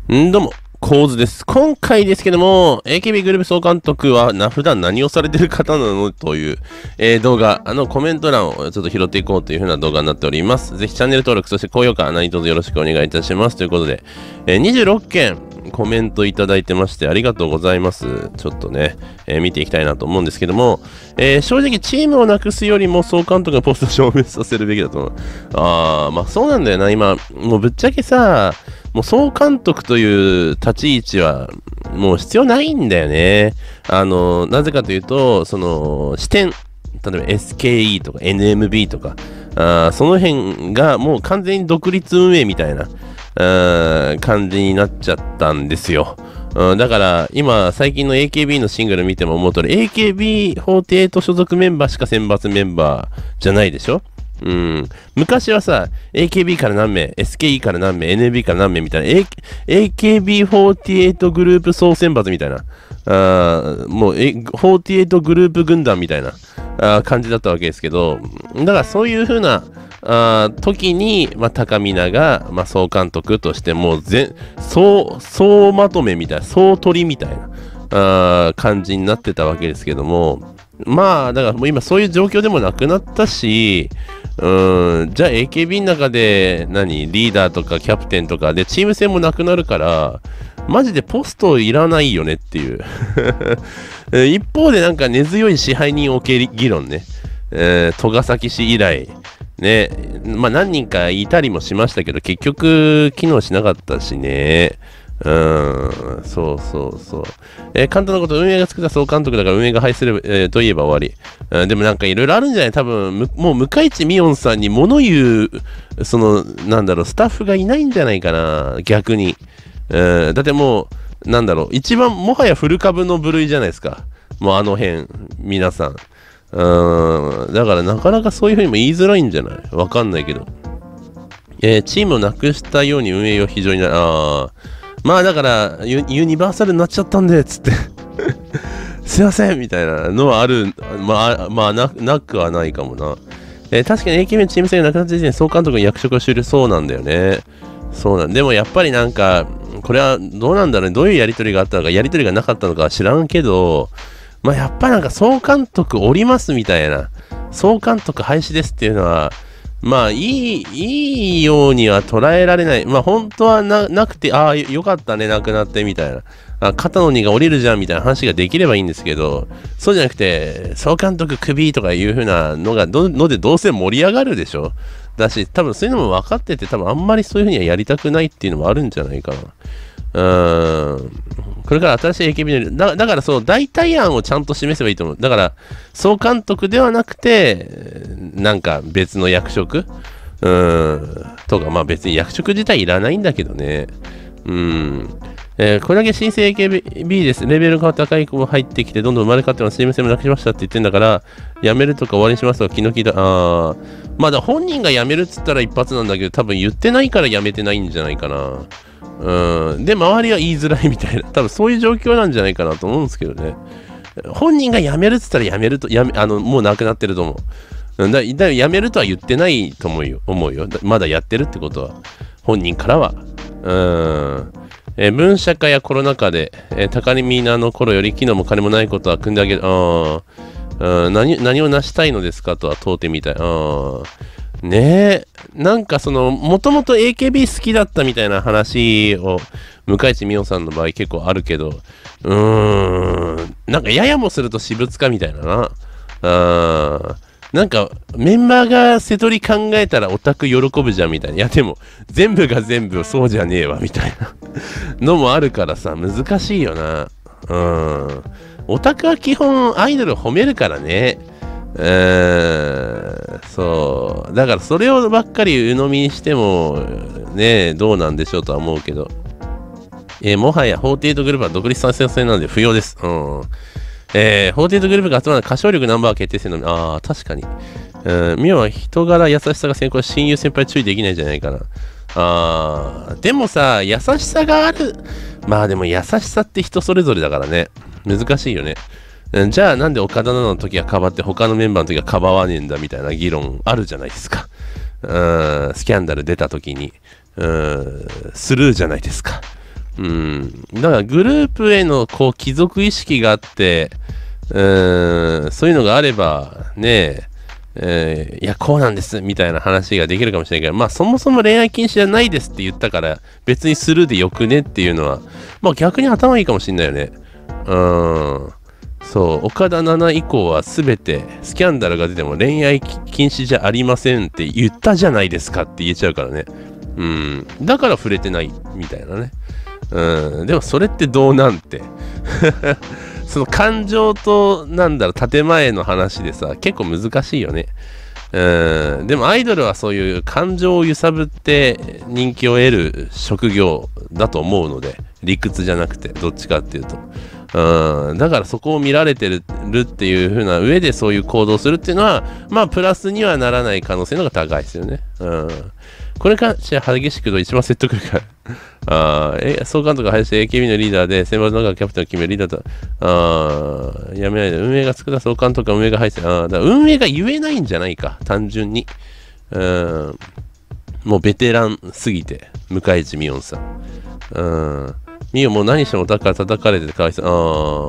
どうも、構図です。今回ですけども、AKB グループ総監督は普段何をされてる方なのという、動画、コメント欄をちょっと拾っていこうという風な動画になっております。ぜひチャンネル登録、そして高評価、何卒よろしくお願いいたします。ということで、26件コメントいただいてましてありがとうございます。ちょっとね、見ていきたいなと思うんですけども、正直チームをなくすよりも総監督がポスト証明させるべきだと思う。まあそうなんだよな、今、もうぶっちゃけさ、もう総監督という立ち位置はもう必要ないんだよね。なぜかというと、その視点、例えば SKE とか NMB とか、その辺がもう完全に独立運営みたいな感じになっちゃったんですよ。だから今最近の AKB のシングル見ても思う通り AKB48 所属メンバーしか選抜メンバーじゃないでしょ。昔はさ、AKB から何名、SKE から何名、NB から何名みたいな、AKB48 グループ総選抜みたいな、もう、48グループ軍団みたいな感じだったわけですけど、だからそういう風な時に、高見菜が、総監督としてもう総まとめみたいな、総取りみたいな感じになってたわけですけども、だからもう今そういう状況でもなくなったし、じゃあ AKB の中でリーダーとかキャプテンとかでチーム戦もなくなるから、マジでポストいらないよねっていう。一方でなんか根強い支配人おけ議論ね。戸ヶ崎市以来、ね、何人かいたりもしましたけど、結局機能しなかったしね。そうそうそう。簡単なこと、運営が作った総監督だから運営が廃する、といえば終わり。でもなんかいろいろあるんじゃない？多分、もう向井地美音さんに物言う、スタッフがいないんじゃないかな、逆に。だってもう、一番もはやフル株の部類じゃないですか。もうあの辺、皆さん。だからなかなかそういうふうにも言いづらいんじゃない？わかんないけど。チームをなくしたように運営を非常にだからユニバーサルになっちゃったんでつってすいませんみたいなのはある。なくはないかもな。確かに AKB のチーム戦がなくなった時点で総監督の役職を終了そうなんだよね。でもやっぱりなんかこれはどうなんだろうね。どういうやり取りがあったのかやり取りがなかったのかは知らんけど、やっぱりなんか総監督おりますみたいな、総監督廃止ですっていうのはいいようには捉えられない。本当はなくて、よかったね、なくなってみたいな。肩の荷が下りるじゃんみたいな話ができればいいんですけど、そうじゃなくて、総監督クビとかいう風なのでどうせ盛り上がるでしょ。だし、多分そういうのも分かってて、多分あんまりそういう風にはやりたくないっていうのもあるんじゃないかな。これから新しい AKB のだからそう代替案をちゃんと示せばいいと思う。だから総監督ではなくてなんか別の役職とか別に役職自体いらないんだけどね。これだけ新生 AKB です。レベルが高い子も入ってきてどんどん生まれ変わってますチーム戦もなくしましたって言ってんだから辞めるとか終わりにしますとか気の利いただ本人が辞めるっつったら一発なんだけど多分言ってないから辞めてないんじゃないかな。で、周りは言いづらいみたいな、多分そういう状況なんじゃないかなと思うんですけどね。本人が辞めるっつったら辞めると、もうなくなってると思う。だ辞めるとは言ってないと思うよ。まだやってるってことは、本人からは。分社化やコロナ禍で、高見菜の頃より機能も金もないことは組んであげる。何を成したいのですかとは問うてみたい。ねえ、なんかもともと AKB 好きだったみたいな話を、向井地美音さんの場合結構あるけど、なんかややもすると私物化みたいなな。なんかメンバーが瀬戸り考えたらオタク喜ぶじゃんみたいな。いやでも、全部が全部そうじゃねえわみたいなのもあるからさ、難しいよな。オタクは基本アイドル褒めるからね。そう。だからそれをばっかり鵜呑みにしても、ね、どうなんでしょうとは思うけど。もはや48グループは独立参戦制なんで不要です。48グループが集まる歌唱力ナンバー決定戦の、確かに。ミオは人柄優しさが先行し、親友先輩注意できないんじゃないかな。でもさ、優しさがある。でも優しさって人それぞれだからね。難しいよね。じゃあなんで岡田奈々の時はかばって他のメンバーの時はかばわねえんだみたいな議論あるじゃないですか。スキャンダル出た時にスルーじゃないですか。 だからグループへのこう帰属意識があって、そういうのがあれば、ねいや、こうなんです、みたいな話ができるかもしれないけど、まあ、そもそも恋愛禁止じゃないですって言ったから、別にするでよくねっていうのは、まあ、逆に頭いいかもしれないよね。そう、岡田奈々以降は全てスキャンダルが出ても恋愛禁止じゃありませんって言ったじゃないですかって言えちゃうからね。だから触れてないみたいなね。でもそれってどうなんて。その感情と建前の話でさ、結構難しいよね。でもアイドルはそういう感情を揺さぶって人気を得る職業だと思うので、理屈じゃなくてどっちかっていうと、だからそこを見られてるっていう風な上でそういう行動するっていうのは、まあプラスにはならない可能性の方が高いですよね。これから激しくと一番説得力ある。総監督が林 AKB のリーダーで、選抜の中キャプテンを決めるリーダーと、やめないで、運営が作った総監督が運営が入って、だから運営が言えないんじゃないか、単純に。もうベテランすぎて、向井地美音さん。美音もう何してもだから叩かれててかわいそう。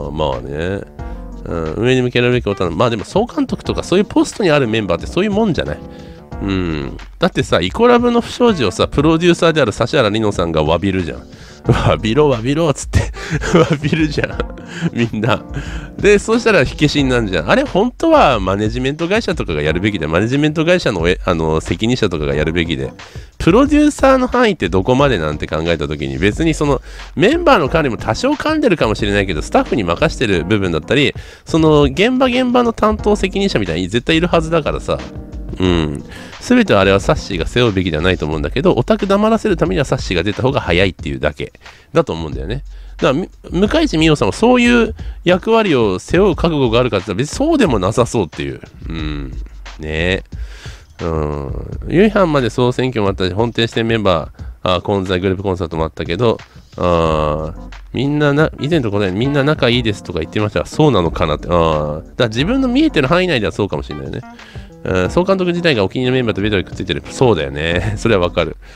まあね。運営に向けられるべきことは、まあでも総監督とかそういうポストにあるメンバーってそういうもんじゃない。だってさ、イコラブの不祥事をさ、プロデューサーである指原莉乃さんが詫びるじゃん。詫びろっつって詫びるじゃんみんなで、そうしたら火消しになるじゃん。あれ本当はマネジメント会社とかがやるべきで、マネジメント会社の責任者とかがやるべきで、プロデューサーの範囲ってどこまでなんて考えた時に、別にそのメンバーの管理も多少噛んでるかもしれないけど、スタッフに任してる部分だったり、その現場の担当責任者みたいに絶対いるはずだからさ、全てはあれはサッシーが背負うべきではないと思うんだけど、オタク黙らせるためにはサッシーが出た方が早いっていうだけだと思うんだよね。だから向井地美音さんはそういう役割を背負う覚悟があるかって言ったら別にそうでもなさそうっていう。ねえ。ユイハンまで総選挙もあったし、本店支店メンバー、コンザグループコンサートもあったけど、みんな以前のところでみんな仲いいですとか言ってましたが、そうなのかなって。だから自分の見えてる範囲内ではそうかもしれないよね。総監督自体がお気に入りのメンバーとベトでくっついてる。そうだよね。それはわかる。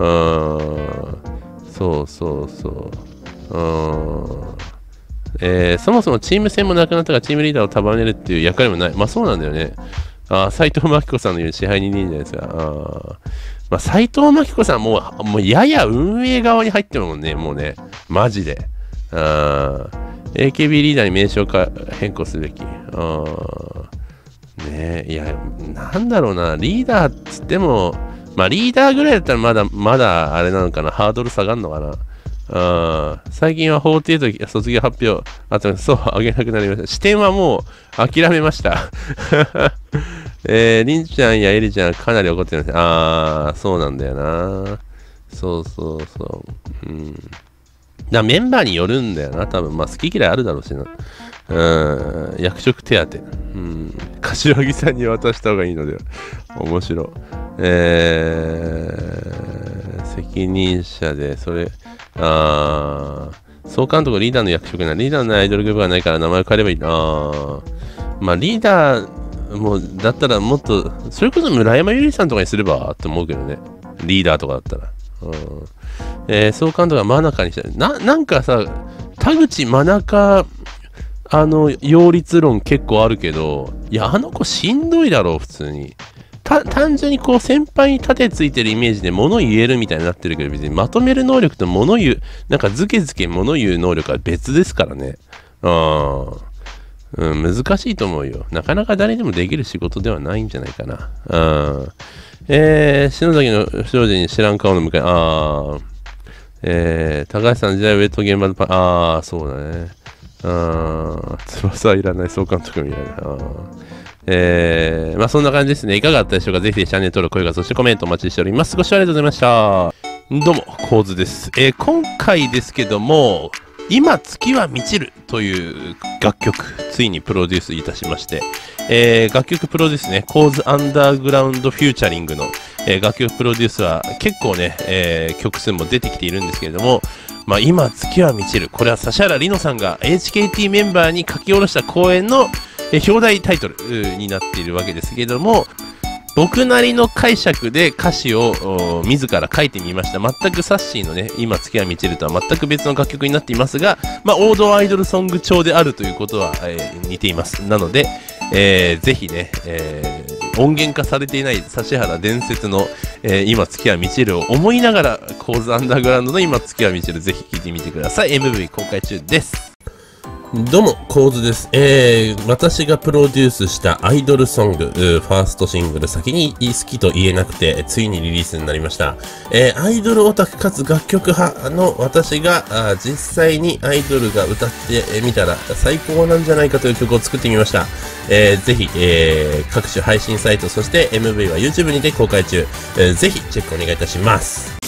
そう。そもそもチーム戦もなくなったからチームリーダーを束ねるっていう役割もない。まあそうなんだよね。斉藤真希子さんの言う支配人でいいんじゃないですか。斉藤真希子さんもうやや運営側に入ってるもんね。もうね。マジで。AKB リーダーに名称変更すべき。ねえ、いや、なんだろうな、リーダーっつっても、まあリーダーぐらいだったらまだあれなのかな、ハードル下がるのかな。最近は法廷と卒業発表、そう、あげなくなりました。視点はもう諦めました。りんちゃんやえりちゃんかなり怒ってます。そうなんだよな。そう。メンバーによるんだよな、多分。まあ好き嫌いあるだろうしな。役職手当。柏木さんに渡した方がいいのでは。面白い。責任者で、それ、総監督リーダーの役職な、リーダーのアイドルグループがないから名前を変えればいいな。まあリーダーもだったらもっと、それこそ村山ゆりさんとかにすればって思うけどね。リーダーとかだったら。総監督が真中にしたなんかさ、田口真中、擁立論結構あるけど、いや、あの子しんどいだろう、普通に。単純にこう、先輩に盾ついてるイメージで物言えるみたいになってるけど、別にまとめる能力と物言う、なんかズケズケ物言う能力は別ですからね。難しいと思うよ。なかなか誰でもできる仕事ではないんじゃないかな。篠崎の不祥事に知らん顔の向かい、高橋さんの時代ウェット現場のそうだね。翼いらない総監督みたいな。まあそんな感じですね。いかがだったでしょうか。ぜひチャンネル登録、高評価、そしてコメントお待ちしております。ご視聴ありがとうございました。どうも、構図です。今回ですけども、今月は満ちるという楽曲、ついにプロデュースいたしまして、楽曲プロデュースね、構図アンダーグラウンドフューチャリングの、楽曲プロデュースは結構ね、曲数も出てきているんですけれども、まあ今月は満ちる。これは指原莉乃さんが HKT メンバーに書き下ろした公演の表題タイトルになっているわけですけれども、 僕なりの解釈で歌詞を自ら書いてみました。全くサッシーのね、今月は満ちるとは全く別の楽曲になっていますが、まあ、王道アイドルソング調であるということは、似ています。なので、ぜひね、音源化されていない指原伝説の、今月は満ちるを思いながら、コーズアンダーグラウンドの今月は満ちる、ぜひ聴いてみてください。MV 公開中です。どうも、コウズです。私がプロデュースしたアイドルソング、ファーストシングル、先に好きと言えなくて、ついにリリースになりました。アイドルオタクかつ楽曲派の私が、実際にアイドルが歌ってみたら最高なんじゃないかという曲を作ってみました。ぜひ、各種配信サイト、そして MV は YouTube にて公開中。ぜひチェックお願いいたします。